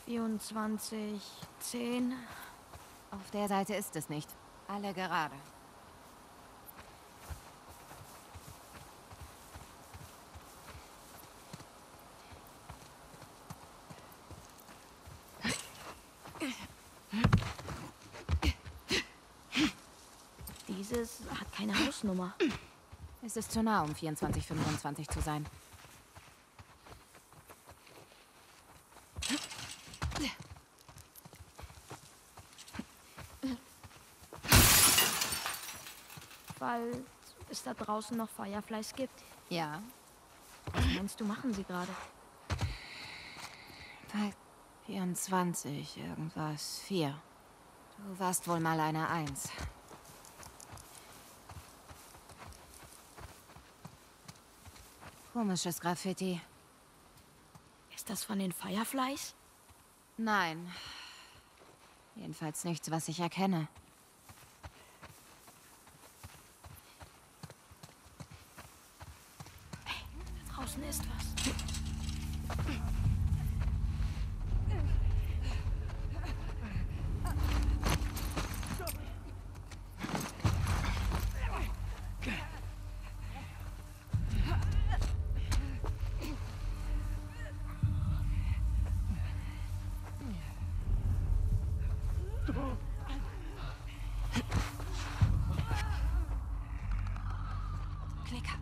24, 10. Auf der Seite ist es nicht. Alle gerade. Dieses hat keine Hausnummer. Es ist zu nah, um 2425 zu sein. Weil es da draußen noch Fireflies gibt. Ja. Was meinst du, machen sie gerade? 24, irgendwas. 4. Du warst wohl mal eine 1. Komisches Graffiti. Ist das von den Fireflies? Nein. Jedenfalls nichts, was ich erkenne. Hey, da draußen ist was. Klicker.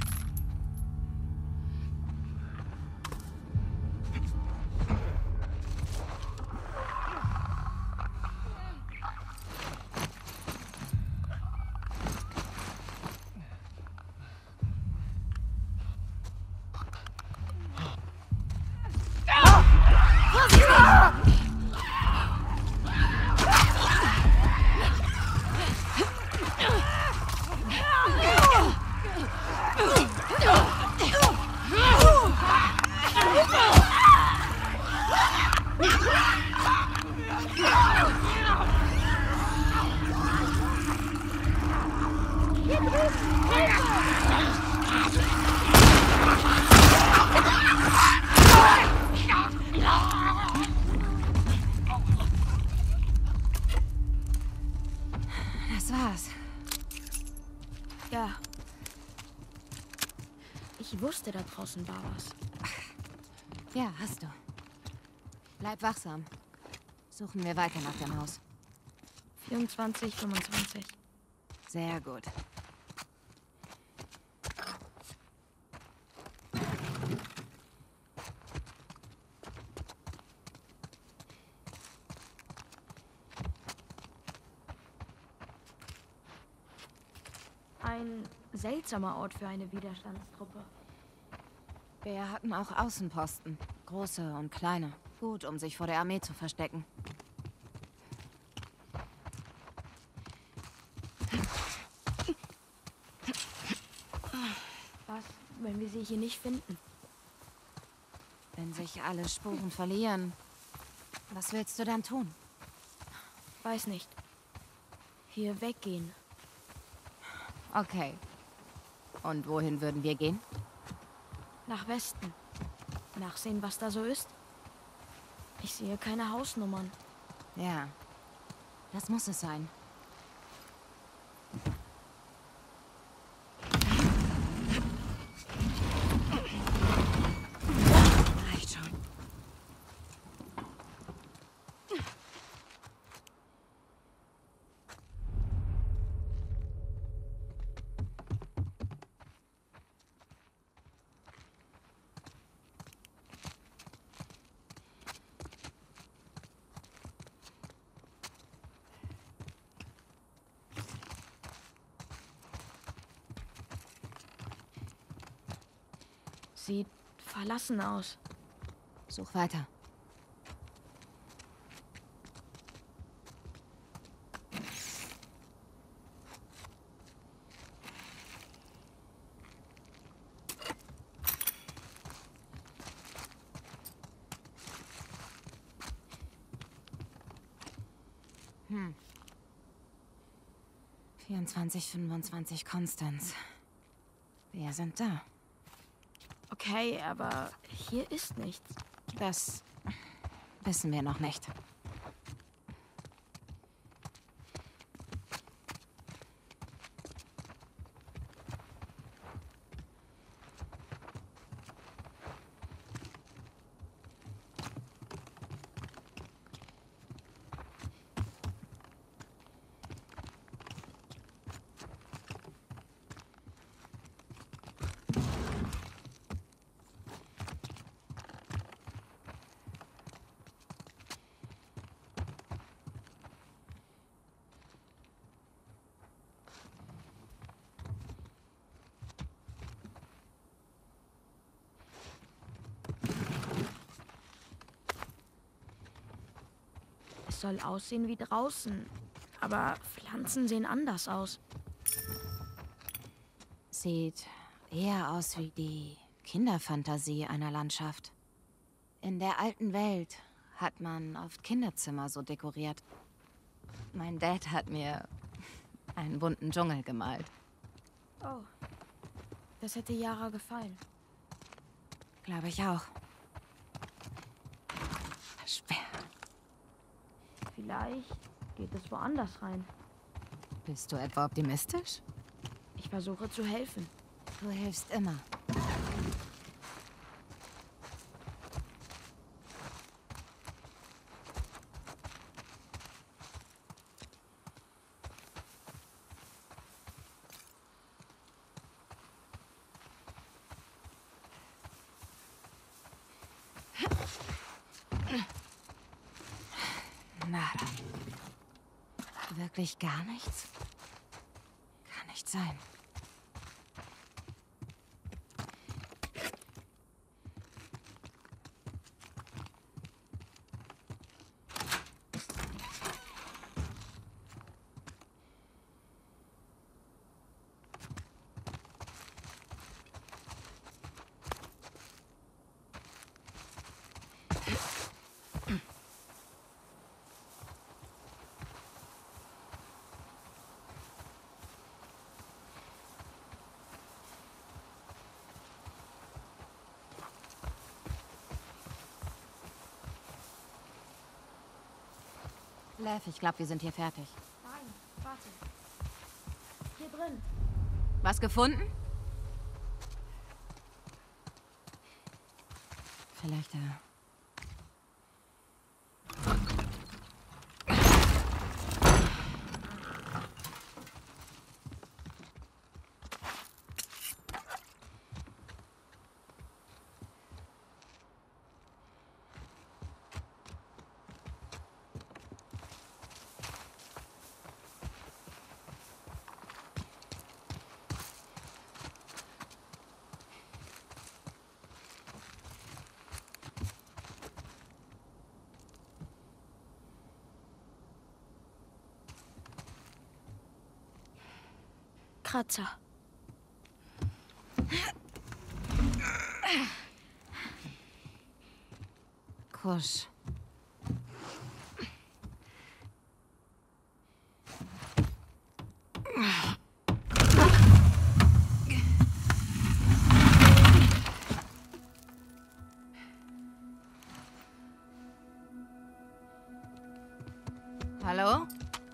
Das war's. Ja. Ich wusste, da draußen war was. Ja, hast du. Bleib wachsam. Suchen wir weiter nach dem Haus. 24, 25. Sehr gut. Ein seltsamer Ort für eine Widerstandstruppe. Wir hatten auch Außenposten. Große und kleine. Gut, um sich vor der Armee zu verstecken. Was, wenn wir sie hier nicht finden? Wenn sich alle Spuren verlieren, was willst du dann tun? Weiß nicht. Hier weggehen. Okay. Und wohin würden wir gehen? Nach Westen. Nachsehen, was da so ist. Ich sehe keine Hausnummern. Ja. Das muss es sein. Reicht schon. Sieht verlassen aus. Such weiter. Hm. 24, 25 Konstanz. Wir sind da. Okay, aber hier ist nichts. Das Wissen wir noch nicht. Es soll aussehen wie draußen, aber Pflanzen sehen anders aus. Sieht eher aus wie die Kinderfantasie einer Landschaft. In der alten Welt hat man oft Kinderzimmer so dekoriert. Mein Dad hat mir einen bunten Dschungel gemalt. Oh, das hätte Yara gefallen. Glaube ich auch. Schwer. Vielleicht geht es woanders rein. Bist du etwa optimistisch? Ich versuche zu helfen. Du hilfst immer. Nada. Wirklich gar nichts? Kann nicht sein. Lev, ich glaube, wir sind hier fertig. Nein, warte. Hier drin. Was gefunden? Vielleicht, Kratzer. Kusch. Hallo?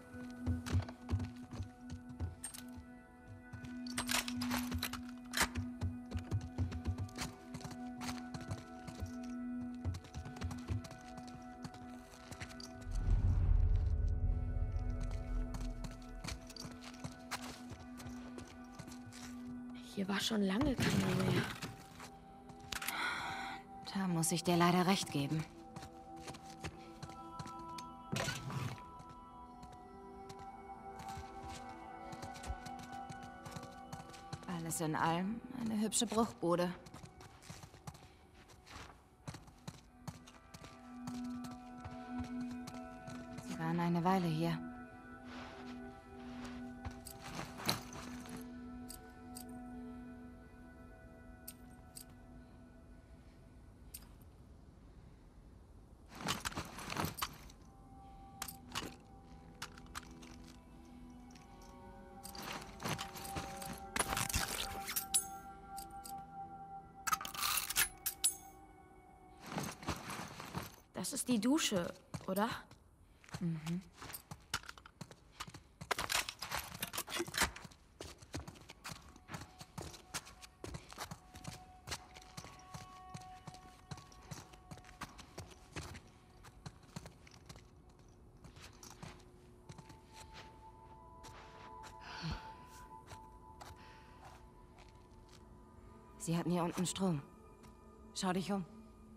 Hier war schon lange keiner mehr. Da muss ich dir leider recht geben. Alles in allem eine hübsche Bruchbude. Sie waren eine Weile hier. Das ist die Dusche, oder? Mhm. Sie hatten hier unten Strom. Schau dich um.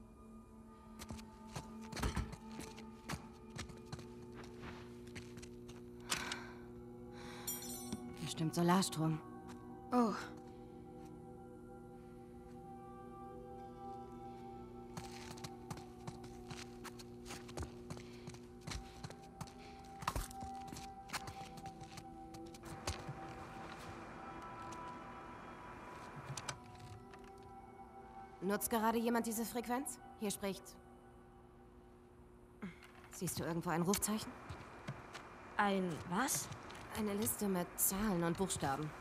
Bestimmt Solarstrom. Oh. Nutzt gerade jemand diese Frequenz? Hier spricht... Siehst du irgendwo ein Rufzeichen? Ein was? Eine Liste mit Zahlen und Buchstaben.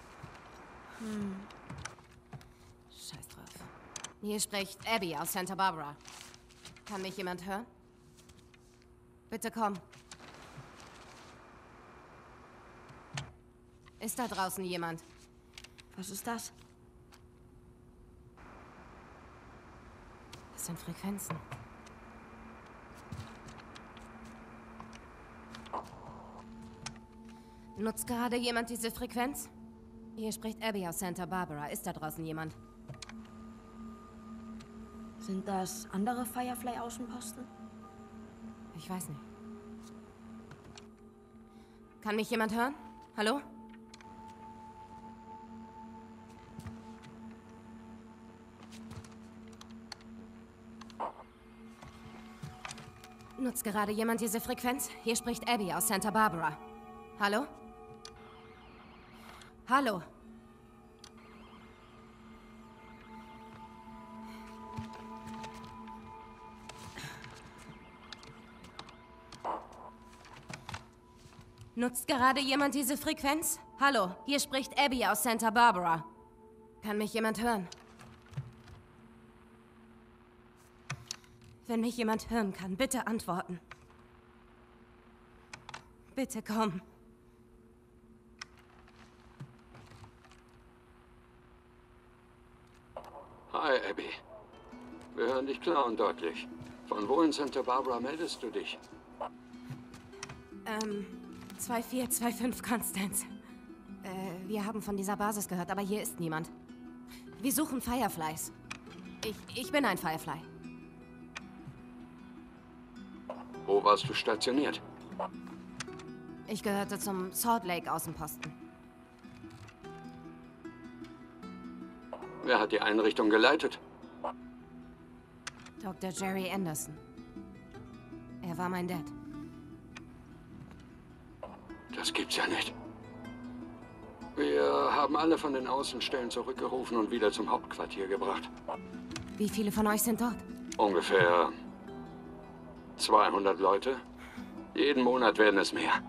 Scheiß drauf. Hier spricht Abby aus Santa Barbara. Kann mich jemand hören? Bitte komm. Ist da draußen jemand? Was ist das? Das sind Frequenzen. Nutzt gerade jemand diese Frequenz? Hier spricht Abby aus Santa Barbara. Ist da draußen jemand? Sind das andere Firefly-Außenposten? Ich weiß nicht. Kann mich jemand hören? Hallo? Nutzt gerade jemand diese Frequenz? Hier spricht Abby aus Santa Barbara. Hallo? Hallo? Nutzt gerade jemand diese Frequenz? Hallo, hier spricht Abby aus Santa Barbara. Kann mich jemand hören? Wenn mich jemand hören kann, bitte antworten. Bitte komm. Hi, Abby. Wir hören dich klar und deutlich. Von wo in Santa Barbara meldest du dich? 2425 Constance. Wir haben von dieser Basis gehört, aber hier ist niemand. Wir suchen Fireflies. Ich bin ein Firefly. Wo warst du stationiert? Ich gehörte zum Salt Lake Außenposten. Wer hat die Einrichtung geleitet? Dr. Jerry Anderson. Er war mein Dad. Das gibt's ja nicht. Wir haben alle von den Außenstellen zurückgerufen und wieder zum Hauptquartier gebracht. Wie viele von euch sind dort? Ungefähr 200 Leute. Jeden Monat werden es mehr.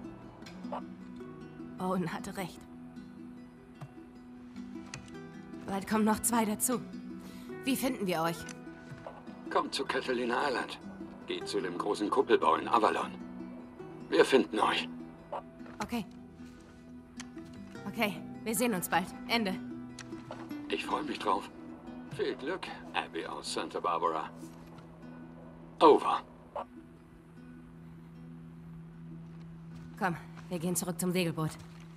Owen hatte recht. Bald kommen noch 2 dazu. Wie finden wir euch? Kommt zu Catalina Island. Geht zu dem großen Kuppelbau in Avalon. Wir finden euch. Okay. Okay, wir sehen uns bald. Ende. Ich freue mich drauf. Viel Glück, Abby aus Santa Barbara. Over. Komm, wir gehen zurück zum Segelboot.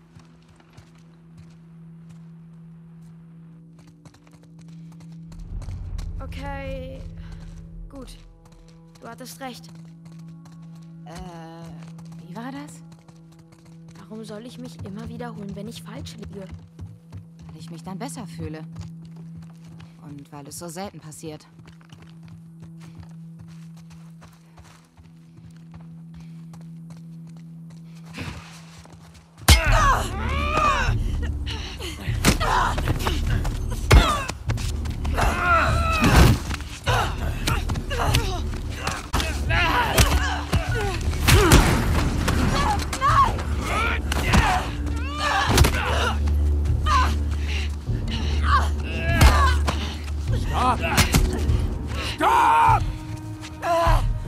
Okay, gut. Du hattest recht. Wie war das? Warum soll ich mich immer wiederholen, wenn ich falsch liege? Weil ich mich dann besser fühle. Und weil es so selten passiert.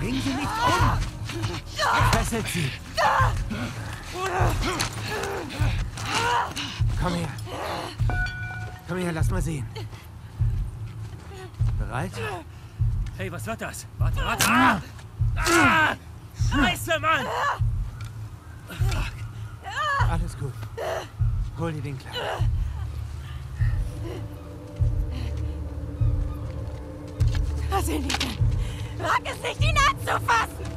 Bring sie nicht um! Fesselt sie! Komm her. Komm her, lass mal sehen. Bereit? Hey, was wird das? Warte, warte! Ah! Scheiße, Mann! Alles gut. Hol dir den Kleinen. Was sind die denn? Wag es nicht, ihn anzufassen!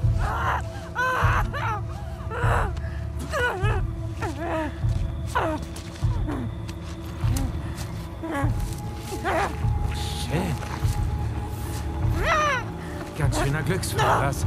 Schön. Ganz schöner Glücksfall, was?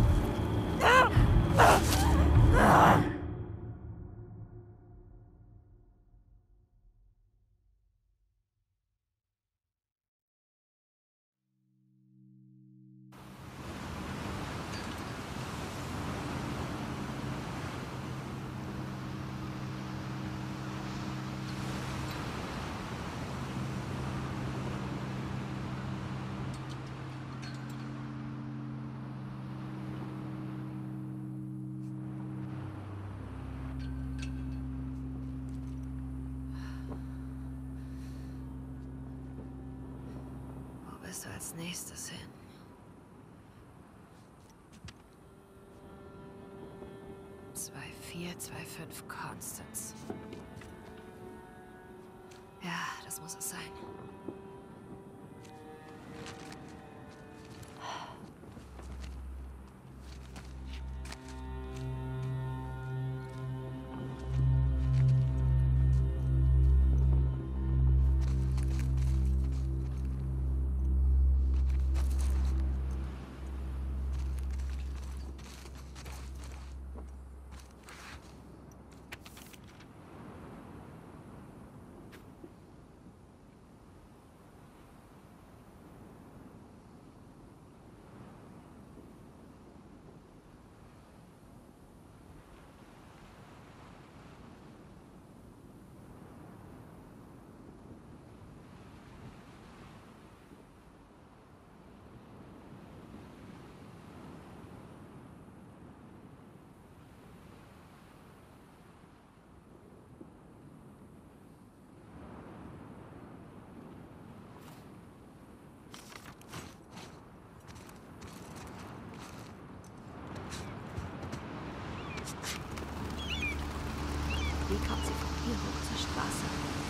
Wo bist du als nächstes hin? Zwei, 4, 2, 5 Constance. Ja, das muss es sein. Wie kommt sie von hier hoch zur Straße?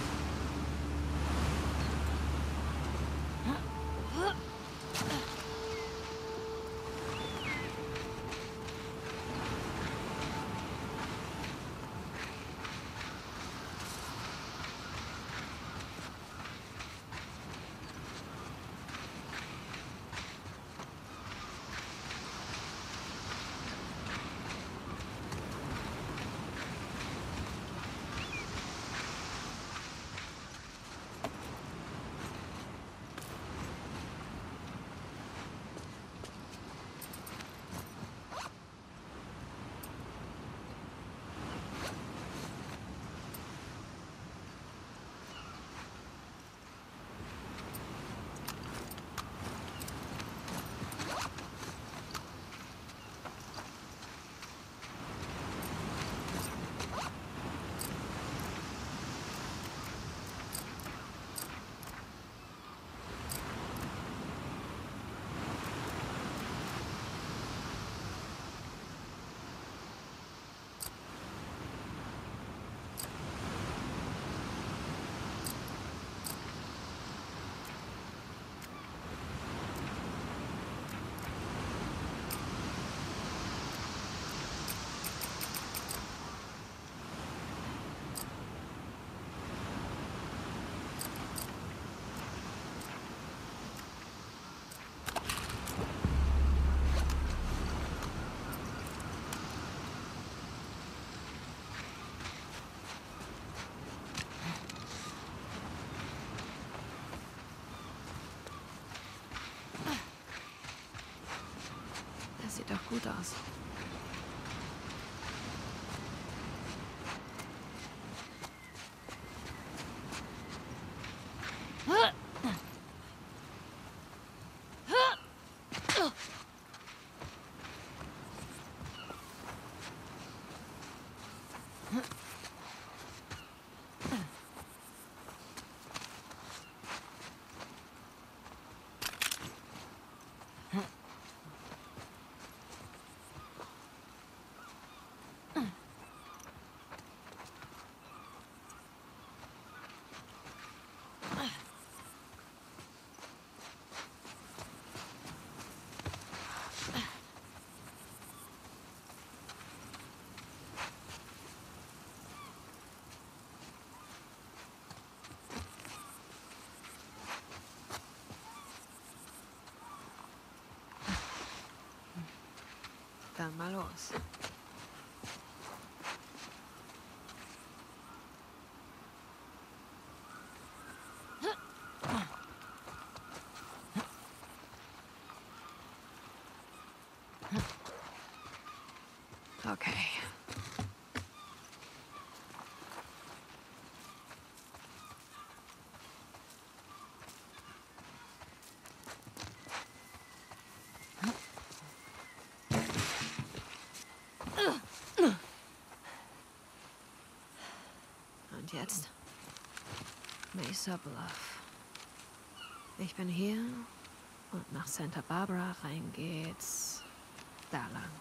Das sieht doch gut aus. Dann mal los. Okay. Und jetzt? Mesa Bluff. Ich bin hier und nach Santa Barbara rein geht's da lang.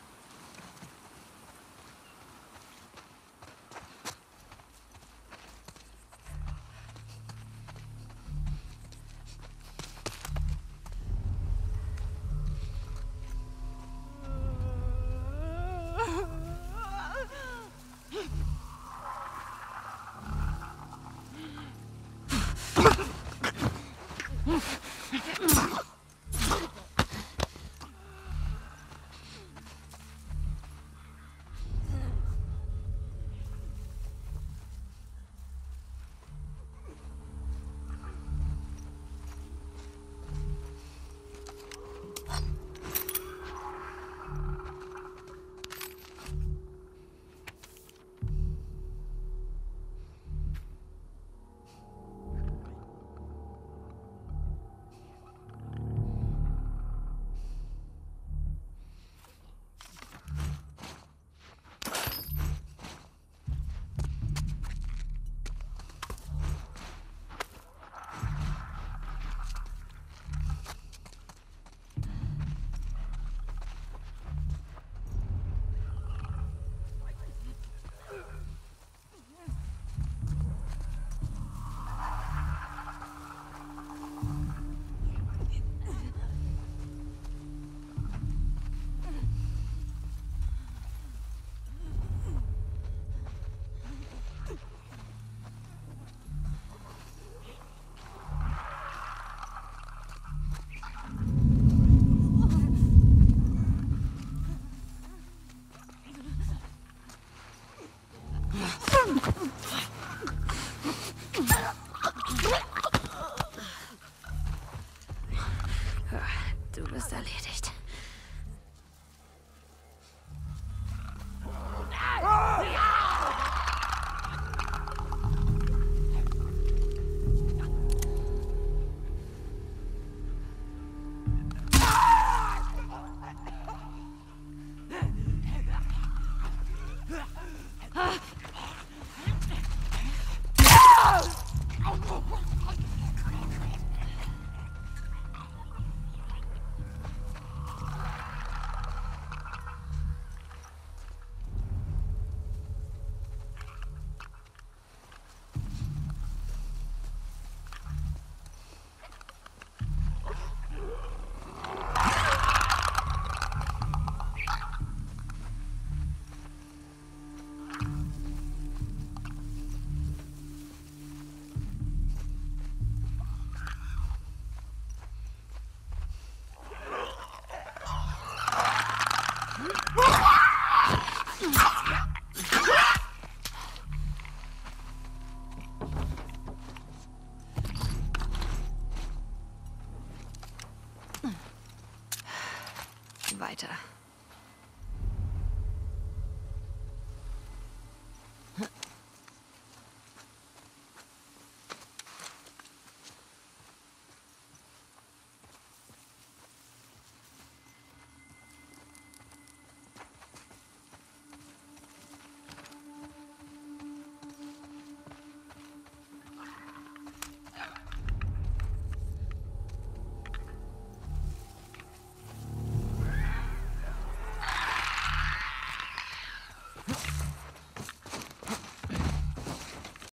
Du bist erledigt. Weiter.